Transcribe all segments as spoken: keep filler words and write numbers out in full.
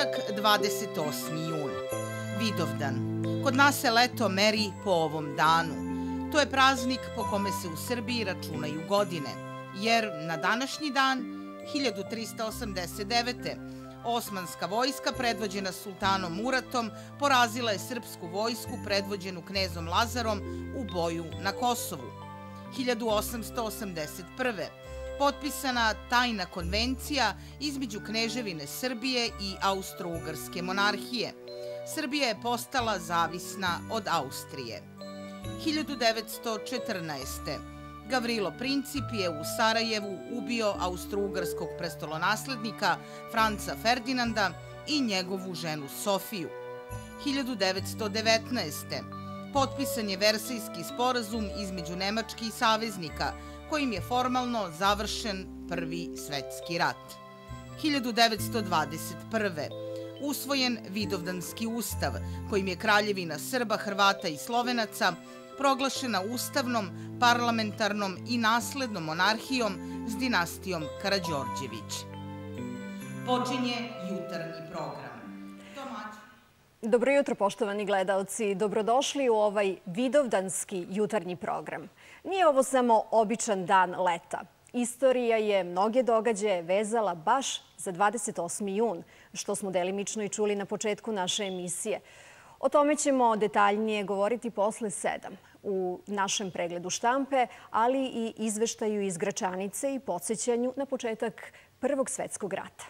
Petak, dvadeset osmi jun. Vidovdan. Kod nas se leto meri po ovom danu. To je praznik po kome se u Srbiji računaju godine, jer na današnji dan, hiljadu trista osamdeset devete. Osmanska vojska predvođena sultanom Muratom porazila je srpsku vojsku predvođenu knezom Lazarom u boju na Kosovu. hiljadu osamsto osamdeset prve. Potpisana tajna konvencija između Kneževine Srbije i Austro-Ugarske monarhije. Srbija je postala zavisna od Austrije. hiljadu devetsto četrnaeste. Gavrilo Princip je u Sarajevu ubio austro-ugarskog prestolonaslednika Franca Ferdinanda i njegovu ženu Sofiju. hiljadu devetsto devetnaeste. Potpisan je Versajski sporazum između nemačkih saveznika, kojim je formalno završen Prvi svetski rat. hiljadu devetsto dvadeset prve. Usvojen Vidovdanski ustav, kojim je Kraljevina Srba, Hrvata i Slovenaca proglašena ustavnom, parlamentarnom i naslednom monarhijom s dinastijom Karađorđević. Počinje jutarnji program. Dobro jutro, poštovani gledaoci. Dobrodošli u ovaj vidovdanski jutarnji program. Nije ovo samo običan dan leta. Istorija je mnoge događaje vezala baš za dvadeset osmi jun, što smo delimično i čuli na početku naše emisije. O tome ćemo detaljnije govoriti posle sedam u našem pregledu štampe, ali i izveštaju iz Gračanice i podsjećanju na početak Prvog svetskog rata.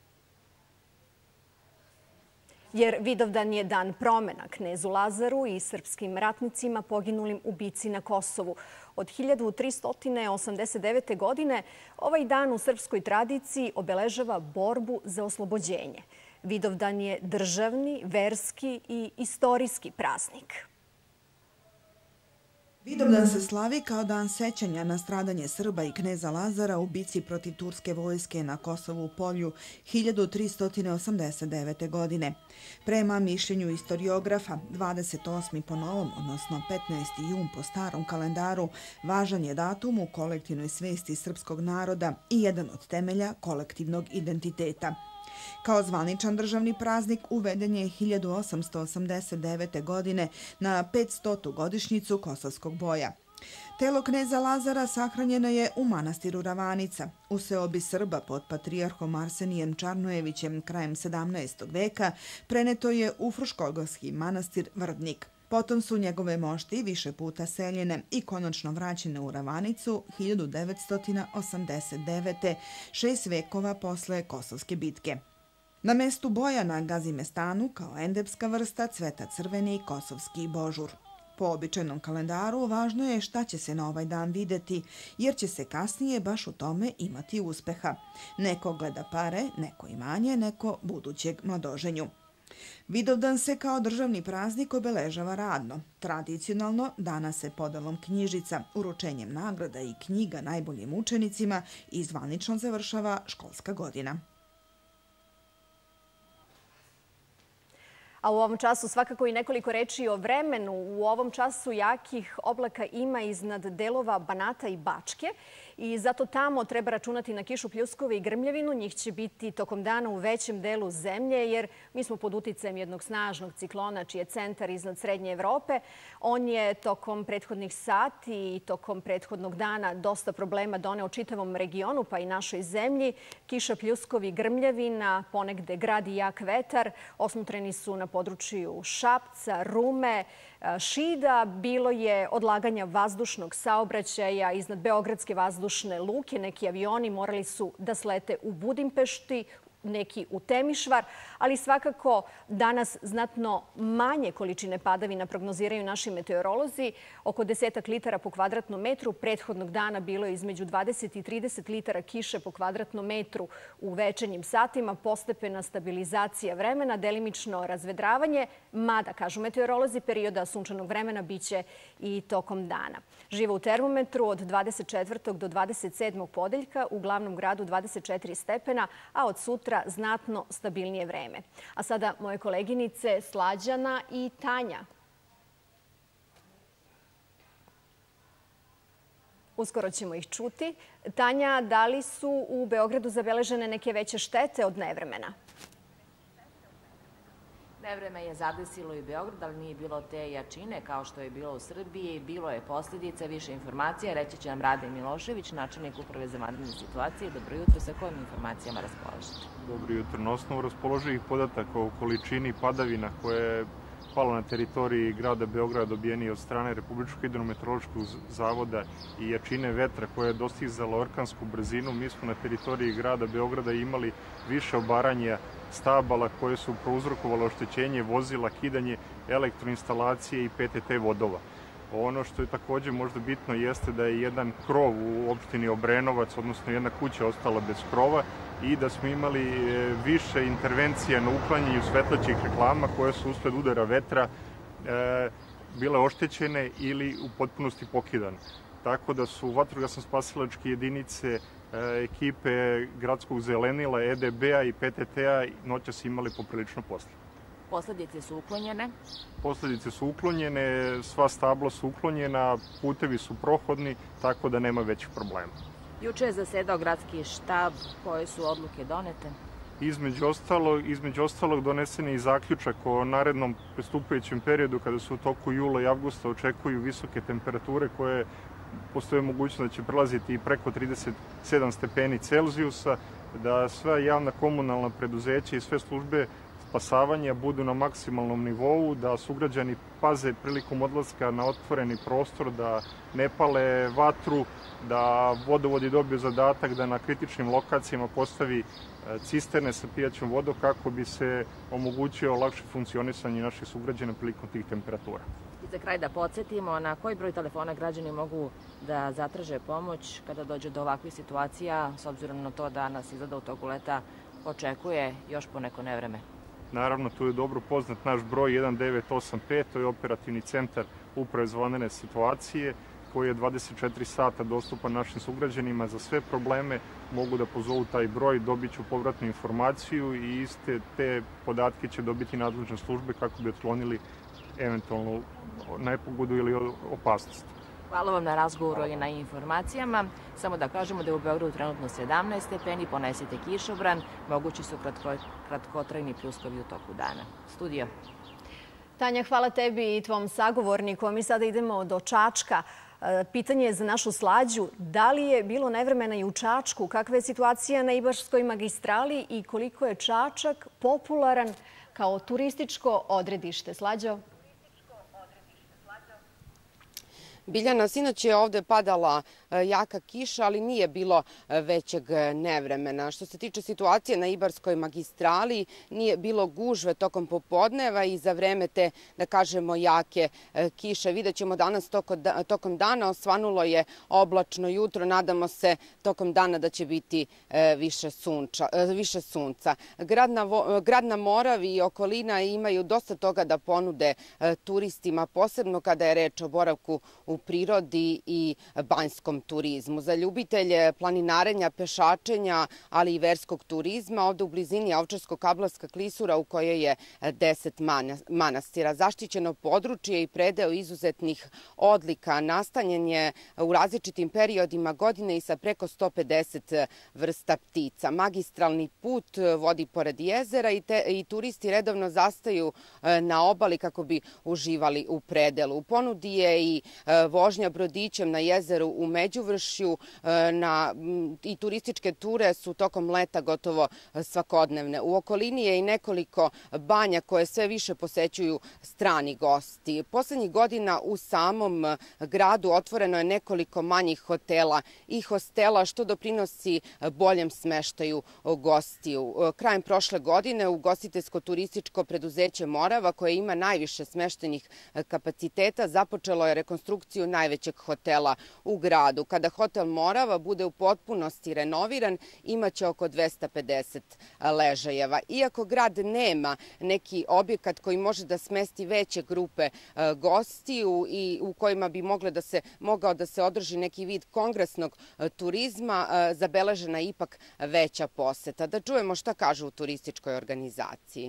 Jer Vidovdan je dan promena knezu Lazaru i srpskim ratnicima poginulim u bici na Kosovu. Od hiljadu trista osamdeset devete. godine ovaj dan u srpskoj tradiciji obeležava borbu za oslobođenje. Vidovdan je državni, verski i istorijski praznik. Vidovdan se slavi kao dan sećanja na stradanje Srba i kneza Lazara u bici protiv turske vojske na Kosovu polju hiljadu trista osamdeset devete. godine. Prema mišljenju istoriografa, dvadeset osmi po novom, odnosno petnaesti jun po starom kalendaru, važan je datum u kolektivnoj svesti srpskog naroda i jedan od temelja kolektivnog identiteta. Kao zvaničan državni praznik uveden je hiljadu osamsto osamdeset devete. godine na petstotu godišnjicu Kosovskog boja. Telo kneza Lazara sahranjeno je u manastiru Ravanica. U seobi Srba pod patrijarhom Arsenijem Čarnojevićem krajem sedamnaestog veka preneto je u Fruškogorski manastir Vrdnik. Potom su njegove mošti više puta seljene i konačno vraćene u Ravanicu hiljadu devetsto osamdeset devete. šest vekova posle Kosovske bitke. Na mestu boja na Gazimestanu kao endemska vrsta cveta crveni kosovski božur. Po običajnom kalendaru važno je šta će se na ovaj dan videti, jer će se kasnije baš u tome imati uspeha. Neko gleda pare, neko imanje, neko budućeg mladoženju. Vidovdan se kao državni praznik obeležava radno. Tradicionalno danas se podelom knjižica, uručenjem nagrada i knjiga najboljim učenicima i zvanično završava školska godina. A u ovom času svakako i nekoliko reči o vremenu. U ovom času jakih oblaka ima iznad delova Banata i Bačke i zato tamo treba računati na kišu, pljuskove i grmljevinu. Njih će biti tokom dana u većem delu zemlje jer mi smo pod uticajem jednog snažnog ciklona čiji je centar iznad Srednje Evrope. On je tokom prethodnih sati i tokom prethodnog dana dosta problema doneo čitavom regionu pa i našoj zemlji. Kiša, pljuskovi, grmljevina, ponegde grad i jak vetar. Osmotreni su na području Šapca, Rume, Šida. Bilo je odlaganja vazdušnog saobraćaja iznad Beogradske vazdušne luke. Neki avioni morali su da slete u Budimpešti, neki u Temišvar, ali svakako danas znatno manje količine padavina prognoziraju naši meteorolozi. Oko desetak litara po kvadratnom metru. Prethodnog dana bilo je između dvadeset i trideset litara kiše po kvadratnom metru u večernjim satima. Postepena stabilizacija vremena, delimično razvedravanje, mada, kažu meteorolozi, perioda sunčanog vremena biće i tokom dana. Živo u termometru od dvadeset četvrtog do dvadeset sedmog podeljka, u glavnom gradu dvadeset četiri stepena, a od sutra znatno stabilnije vreme. A sada moje koleginice Slađana i Tanja. Uskoro ćemo ih čuti. Tanja, da li su u Beogradu zabeležene neke veće štete od nevremena? Nevreme je zadesilo i Beograd, ali nije bilo te jačine kao što je bilo u Srbiji. Bilo je posljedica, više informacija. Reći će nam Rade Milošević, načelnik Uprave za vanredne situacije. Dobro jutro, sa kojim informacijama raspolažete? Dobro jutro. Na osnovu raspoloživih podataka o količini padavina koje je palo na teritoriji grada Beograda dobijeni od strane Republičkog hidrometeorološkog zavoda i jačine vetra koja je dostizala orkansku brzinu, mi smo na teritoriji grada Beograda imali više obaranja stabala koje su prouzrokovale oštećenje vozila, kidanje elektroinstalacije i P T T vodova. Ono što je također možda bitno jeste da je jedan krov u opštini Obrenovac, odnosno jedna kuća ostala bez krova i da smo imali više intervencija na uklanjanju svetlećih reklama koje su usled udara vetra e, bile oštećene ili u potpunosti pokidane. Tako da su vatrogasno-spasilačke jedinice, ekipe Gradskog zelenila, E D B-a i P T T-a noćas imali poprilično posla. Posledice su uklonjene? Posledice su uklonjene, sva stabla su uklonjena, putevi su prohodni, tako da nema većih problema. Juče je zasedao gradski štab, koje su odluke donete? Između ostalog, između ostalog donesen je i zaključak o narednom prestupajućem periodu kada se u toku jula i avgusta očekuju visoke temperature koje postoje mogućnost da će prelaziti i preko trideset sedam stepeni Celzijusa, da sva javna komunalna preduzeća i sve službe spasavanja budu na maksimalnom nivou, da sugrađani paze prilikom odlaska na otvoreni prostor, da ne pale vatru, da vodovodi dobiju zadatak da na kritičnim lokacijama postavi cisterne sa pijaćom vodom kako bi se omogućio lakše funkcionisanje naših sugrađana prilikom tih temperatura. I za kraj da podsjetimo, na koji broj telefona građani mogu da zatraže pomoć kada dođe do ovakvih situacija, s obzirom na to da nas izgleda u toku leta očekuje još poneko nevreme? Naravno, tu je dobro poznat naš broj jedan devet osam pet, to je operativni centar Uprave za vanredne situacije, koji je dvadeset četiri sata dostupan našim sugrađanima. Za sve probleme mogu da pozovu taj broj, dobit ću povratnu informaciju i iste te podatke će dobiti nadležne službe kako bi otklonili eventualnu nepogodu ili opasnost. Hvala vam na razgovoru i na informacijama. Samo da kažemo da je u Beogradu trenutno sedamnaest stepeni, ponesite kišobran, mogući su kratko, kratkotrajni pljuskovi u toku dana. Studio. Tanja, hvala tebi i tvom sagovorniku. Mi sada idemo do Čačka. Pitanje je za našu Slađu. Da li je bilo nevremena i u Čačku? Kakva je situacija na Ibarskoj magistrali i koliko je Čačak popularan kao turističko odredište? Slađo? Biljana, sinoć je ovde padala jaka kiša, ali nije bilo većeg nevremena. Što se tiče situacije na Ibarskoj magistrali, nije bilo gužve tokom popodneva i za vreme te, da kažemo, jake kiše. Vidjet ćemo danas tokom dana, osvanulo je oblačno jutro, nadamo se tokom dana da će biti više, sunča, više sunca. Grad na, grad na Moravi i okolina imaju dosta toga da ponude turistima, posebno kada je reč o boravku u prirodi i banjskom turizmu. Za ljubitelje planinarenja, pešačenja, ali i verskog turizma, ovde u blizini je Ovčarsko-Kablarska klisura u kojoj je deset manastira. Zaštićeno područje i predeo izuzetnih odlika nastanjen je u različitim periodima godine i sa preko sto pedeset vrsta ptica. Magistralni put vodi pored jezera i, te, i turisti redovno zastaju na obali kako bi uživali u predelu. U ponudi je i vožnja brodićem na jezeru u Međuvršju na, i turističke ture su tokom leta gotovo svakodnevne. U okolini je i nekoliko banja koje sve više posećuju strani gosti. Poslednjih godina u samom gradu otvoreno je nekoliko manjih hotela i hostela što doprinosi boljem smeštaju gostiju. Krajem prošle godine ugostiteljsko-turističko preduzeće Morava, koje ima najviše smeštenih kapaciteta, započelo je rekonstrukciju najvećeg hotela u gradu. Kada hotel Morava bude u potpunosti renoviran, imaće oko dvesta pedeset ležajeva. Iako grad nema neki objekat koji može da smesti veće grupe gostiju i u kojima bi mogle da se, mogao da se održi neki vid kongresnog turizma, zabeležena je ipak veća poseta. Da čujemo šta kažu u turističkoj organizaciji.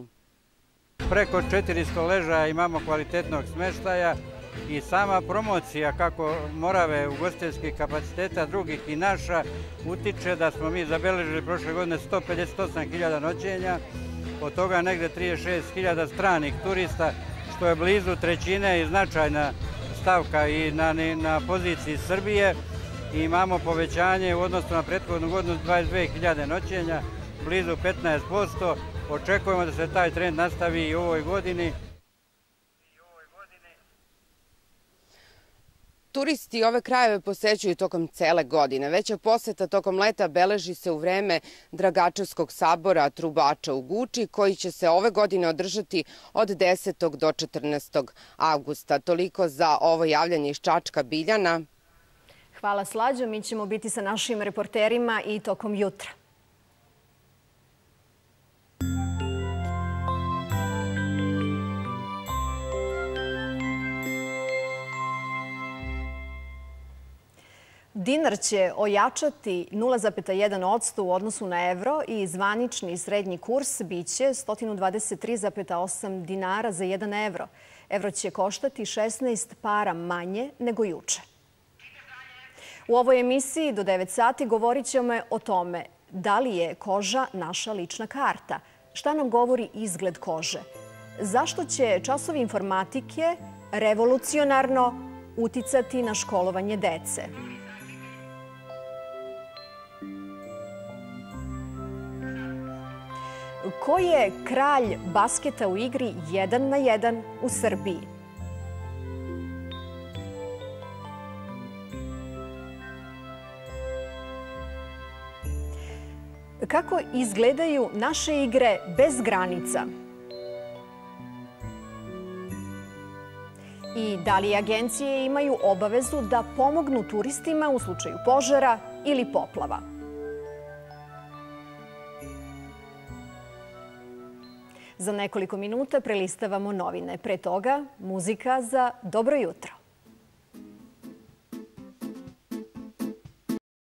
Preko četiristo ležaja imamo kvalitetnog smeštaja i sama promocija kako Morave ugostiteljskih kapaciteta drugih i naša utiče da smo mi zabeležili prošle godine sto pedeset osam hiljada noćenja, od toga negde trideset šest hiljada stranih turista, što je blizu trećine i značajna stavka i na, na poziciji Srbije. I imamo povećanje u odnosu na prethodnu godinu dvadeset dve hiljade noćenja, blizu petnaest posto. Očekujemo da se taj trend nastavi i u ovoj godini. Turisti ove krajeve posećuju tokom cele godine. Veća poseta tokom leta beleži se u vreme Dragačevskog sabora Trubača u Guči, koji će se ove godine održati od desetog do četrnaestog avgusta. Toliko za ovo javljanje iz Čačka. Biljana. Hvala, Slađo. Mi ćemo biti sa našim reporterima i tokom jutra. Dinar će ojačati nula zarez jedan posto u odnosu na evro i zvanični srednji kurs biće sto dvadeset tri zarez osam dinara za jedan evro. Evro će koštati šesnaest para manje nego juče. U ovoj emisiji do devet sati govorit ćemo o tome da li je koža naša lična karta, šta nam govori izgled kože, zašto će časovi informatike revolucionarno uticati na školovanje dece. Ko je kralj basketa u igri jedan na jedan u Srbiji? Kako izgledaju naše igre bez granica? I da li agencije imaju obavezu da pomognu turistima u slučaju požara ili poplava? Za nekoliko minuta prelistavamo novine. Pre toga, muzika za dobro jutro.